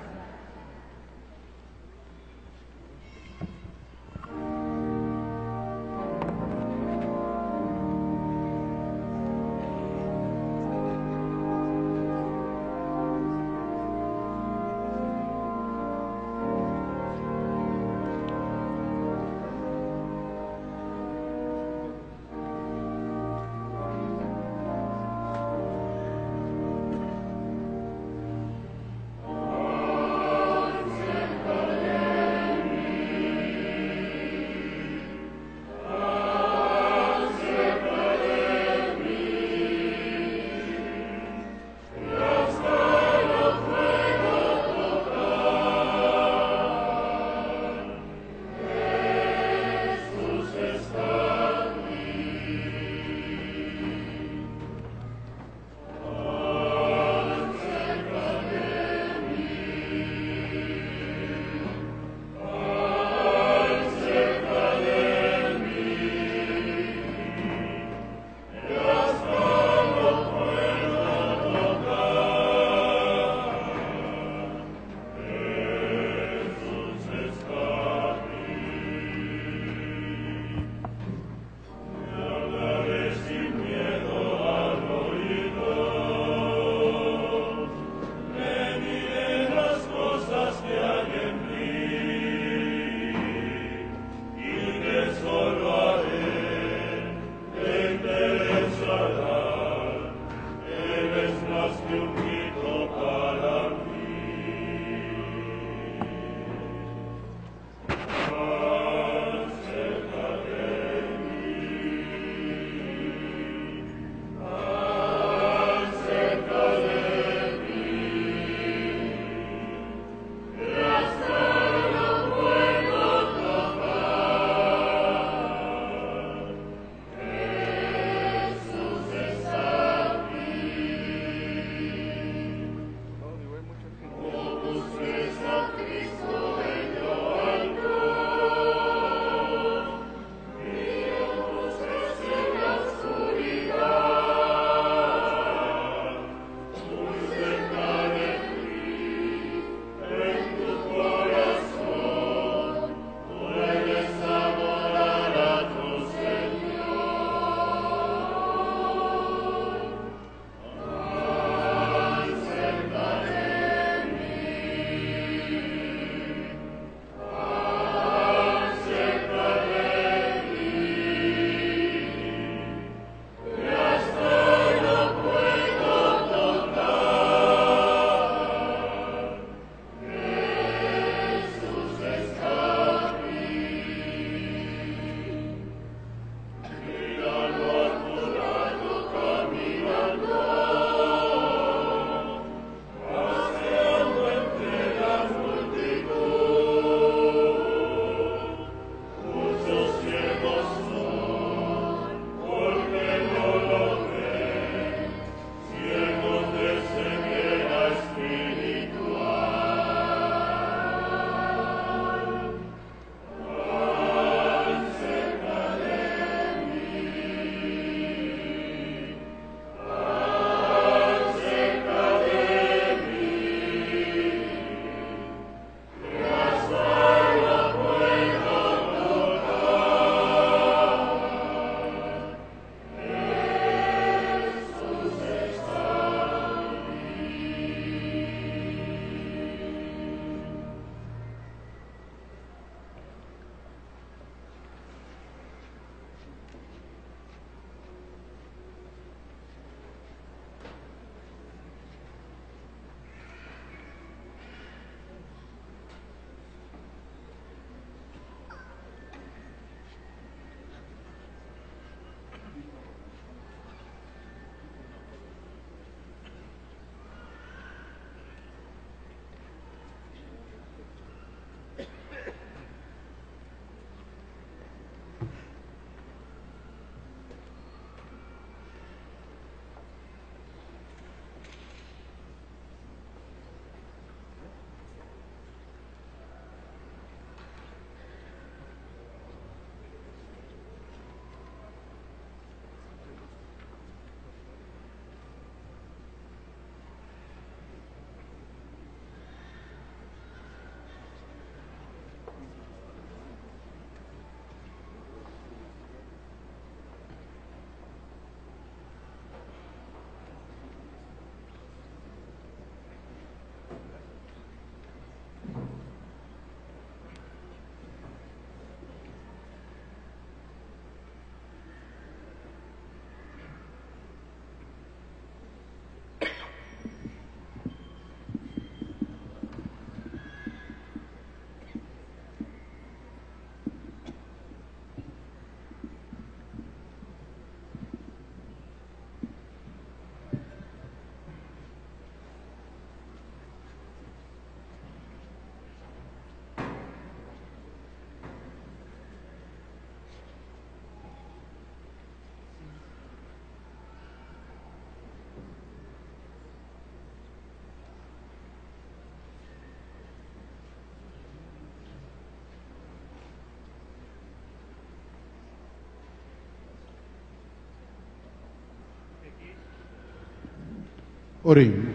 Oremos.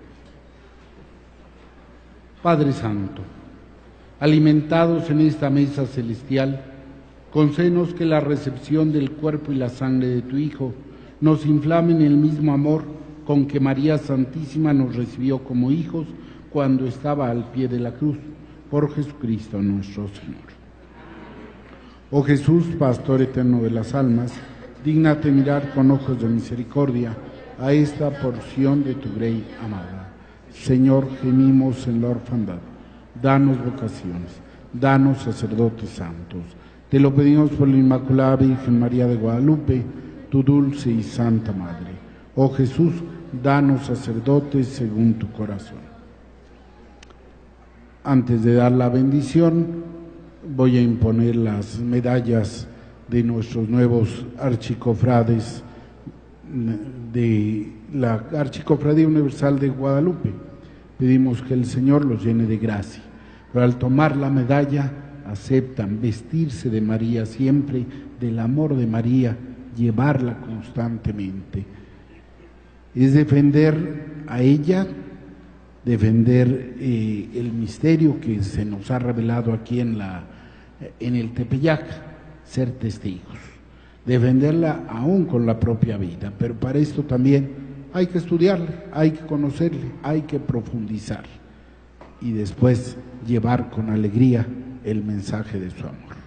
Padre Santo, alimentados en esta mesa celestial, concédenos que la recepción del cuerpo y la sangre de tu Hijo nos inflamen el mismo amor con que María Santísima nos recibió como hijos cuando estaba al pie de la cruz, por Jesucristo nuestro Señor. Oh Jesús, Pastor eterno de las almas, dígnate mirar con ojos de misericordia a esta porción de tu grey amada. Señor, gemimos en la orfandad, danos vocaciones, danos sacerdotes santos. Te lo pedimos por la Inmaculada Virgen María de Guadalupe, tu dulce y santa Madre. Oh Jesús, danos sacerdotes según tu corazón. Antes de dar la bendición, voy a imponer las medallas de nuestros nuevos archicofrades de la Archicofradía Universal de Guadalupe. Pedimos que el Señor los llene de gracia, pero al tomar la medalla aceptan vestirse de María siempre, del amor de María, llevarla constantemente. Es defender a ella, defender eh, el misterio que se nos ha revelado aquí en, la, en el Tepeyac, ser testigos, defenderla aún con la propia vida, pero para esto también hay que estudiarle, hay que conocerle, hay que profundizar y después llevar con alegría el mensaje de su amor.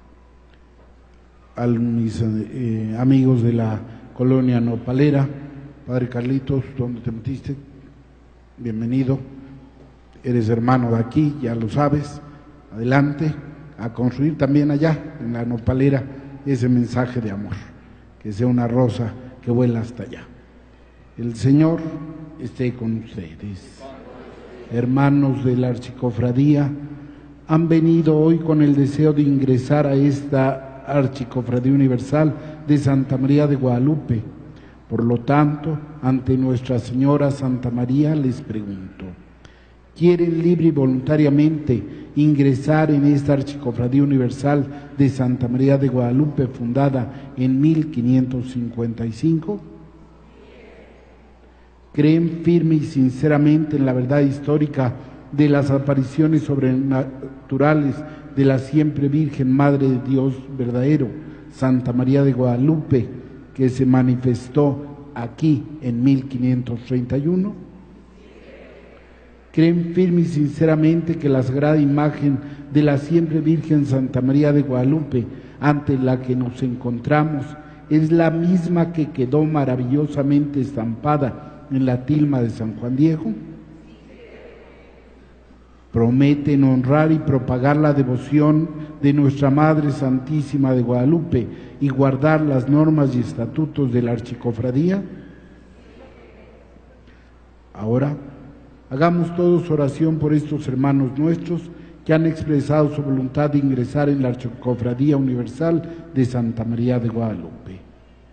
A mis eh, amigos de la colonia Nopalera, Padre Carlitos, ¿dónde te metiste? Bienvenido, eres hermano de aquí, ya lo sabes, adelante, a construir también allá en la Nopalera ese mensaje de amor, que sea una rosa que vuela hasta allá. El Señor esté con ustedes. Hermanos de la Archicofradía, han venido hoy con el deseo de ingresar a esta Archicofradía Universal de Santa María de Guadalupe. Por lo tanto, ante Nuestra Señora Santa María les pregunto, ¿quieren libre y voluntariamente ingresar en esta Archicofradía Universal de Santa María de Guadalupe, fundada en mil quinientos cincuenta y cinco? ¿Creen firme y sinceramente en la verdad histórica de las apariciones sobrenaturales de la siempre Virgen Madre de Dios verdadero, Santa María de Guadalupe, que se manifestó aquí en mil quinientos treinta y uno? ¿Creen firme y sinceramente que la sagrada imagen de la siempre Virgen Santa María de Guadalupe, ante la que nos encontramos, es la misma que quedó maravillosamente estampada en la tilma de San Juan Diego? ¿Prometen honrar y propagar la devoción de nuestra Madre Santísima de Guadalupe y guardar las normas y estatutos de la Archicofradía? Ahora, hagamos todos oración por estos hermanos nuestros que han expresado su voluntad de ingresar en la Archicofradía Universal de Santa María de Guadalupe.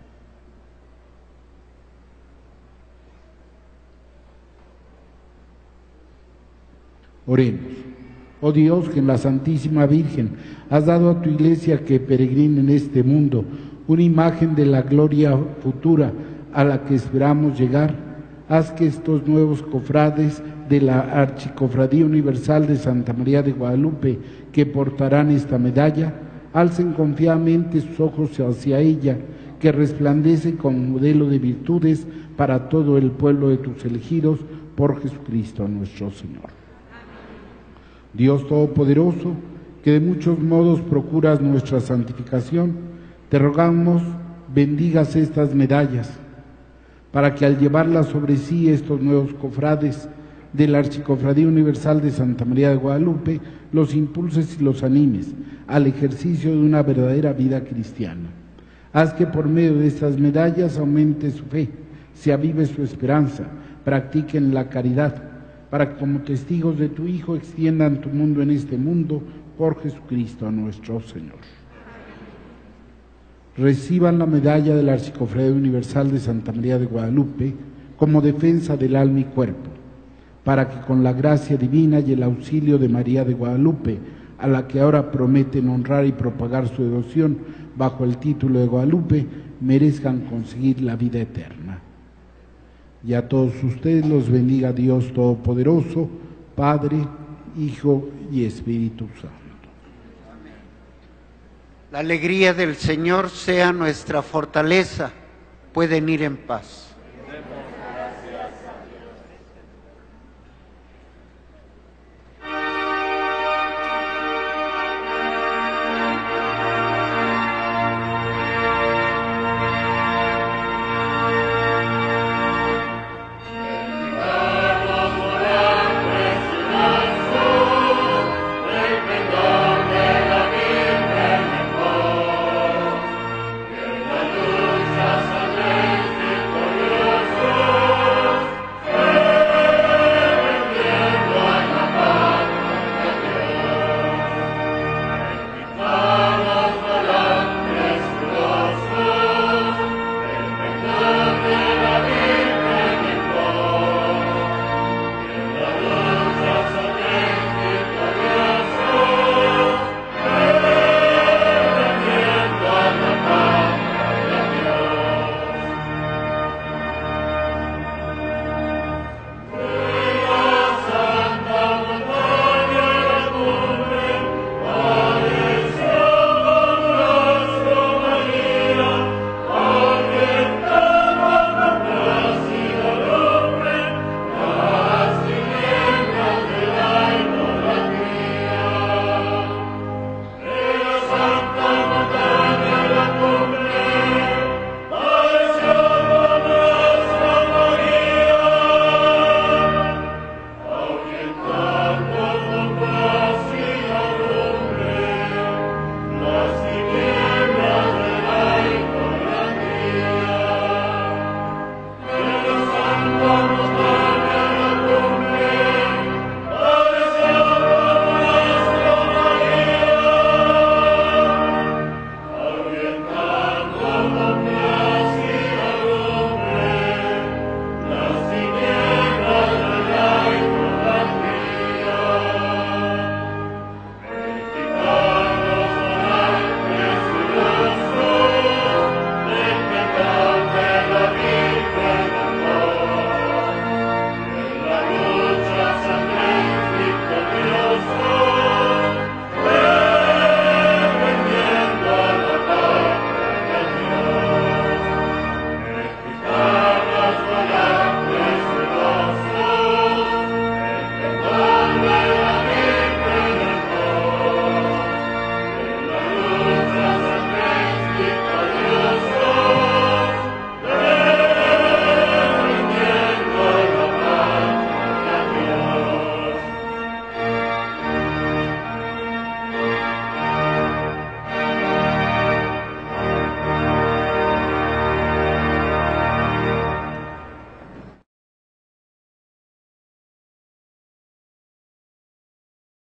Oremos. Oh Dios, que en la Santísima Virgen has dado a tu Iglesia que peregrine en este mundo una imagen de la gloria futura a la que esperamos llegar, haz que estos nuevos cofrades de la Archicofradía Universal de Santa María de Guadalupe que portarán esta medalla, alcen confiadamente sus ojos hacia ella, que resplandece como modelo de virtudes para todo el pueblo de tus elegidos, por Jesucristo nuestro Señor. Dios Todopoderoso, que de muchos modos procuras nuestra santificación, te rogamos bendigas estas medallas, para que al llevarlas sobre sí estos nuevos cofrades de la Archicofradía Universal de Santa María de Guadalupe, los impulses y los animes al ejercicio de una verdadera vida cristiana. Haz que por medio de estas medallas aumente su fe, se avive su esperanza, practiquen la caridad, para que como testigos de tu Hijo extiendan tu mundo en este mundo, por Jesucristo nuestro Señor. Reciban la medalla de la Archicofradía Universal de Santa María de Guadalupe como defensa del alma y cuerpo, para que con la gracia divina y el auxilio de María de Guadalupe, a la que ahora prometen honrar y propagar su devoción bajo el título de Guadalupe, merezcan conseguir la vida eterna. Y a todos ustedes los bendiga Dios Todopoderoso, Padre, Hijo y Espíritu Santo. La alegría del Señor sea nuestra fortaleza. Pueden ir en paz.